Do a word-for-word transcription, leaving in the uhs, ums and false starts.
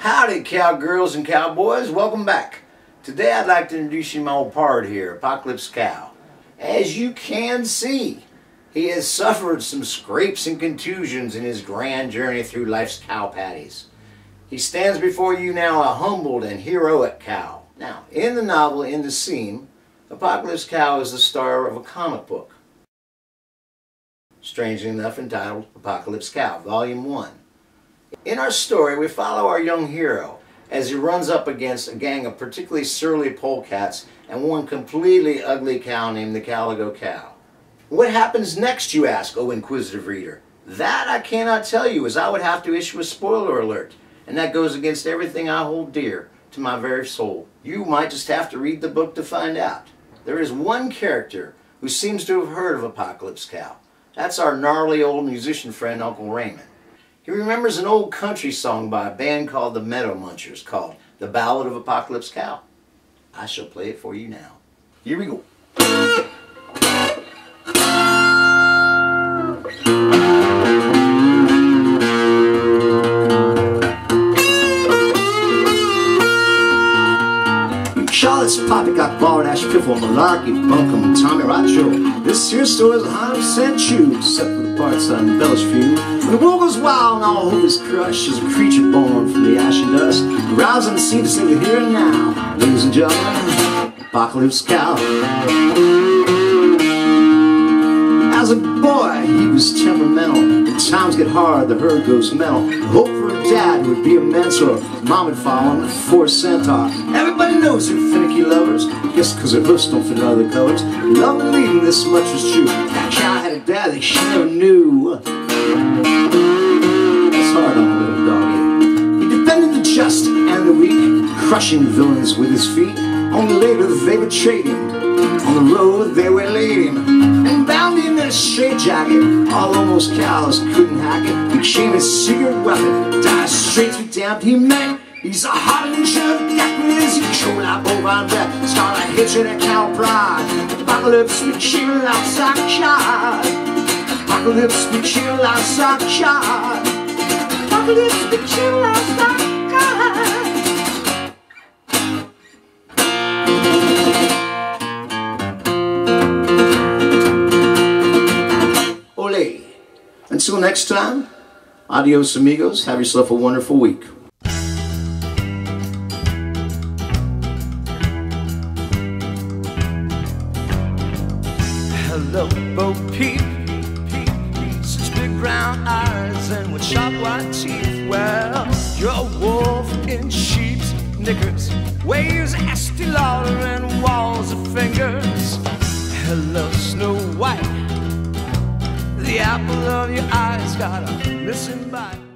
Howdy, cowgirls and cowboys. Welcome back. Today I'd like to introduce you to my old pard here, Apocalypse Cow. As you can see, he has suffered some scrapes and contusions in his grand journey through life's cow patties. He stands before you now a humbled and heroic cow. Now, in the novel, in the scene, Apocalypse Cow is the star of a comic book, strangely enough entitled Apocalypse Cow, Volume one. In our story, we follow our young hero as he runs up against a gang of particularly surly polecats and one completely ugly cow named the Calico Cow. What happens next, you ask, O inquisitive reader? That I cannot tell you, as I would have to issue a spoiler alert, and that goes against everything I hold dear to my very soul. You might just have to read the book to find out. There is one character who seems to have heard of Apocalypse Cow. That's our gnarly old musician friend, Uncle Raymond. He remembers an old country song by a band called the Meadow Munchers called The Ballad of Apocalypse Cow. I shall play it for you now. Here we go. Charlotte's Poppycock, Balderdash, Piffle, Malarkey, Bunkum, and Tommy Rocho. This here story is one hundred percent true, except for the parts I embellish for you. When the world goes wild and all hope is crushed, as a creature born from the ash and dust, aroused on the scene to save the here and now. Ladies and gentlemen, Apocalypse Cow. As a boy, he was temperamental. When times get hard, the herd goes mental. The hope for a dad who would be immense, or mom would follow him for a centaur. Everybody knows they're finicky lovers, guess because their hoofs don't fit other colors. Love and leading, this much was true. That cow had a dad that she never knew. That's hard on a little doggy. He defended the just and the weak, crushing villains with his feet. Only later they betrayed him. On the road they were laid him, and bound him in a straitjacket. All almost cows couldn't hack it. Became his secret weapon. Died straight through damned he meant. He's a hot and sure death with his control out bovine breath. Start a hitch in a cow pride. Apocalypse, we chill outside shot. Apocalypse, we chill outside shot. Apocalypse, we chill outside shot. Ole. Until next time, adios amigos. Have yourself a wonderful week. Hello, Bo Peep, such big brown eyes and with sharp white teeth. Well, you're a wolf in sheep's knickers, waves Estee Lauder and walls of fingers. Hello, Snow White, the apple of your eyes got a missing bite.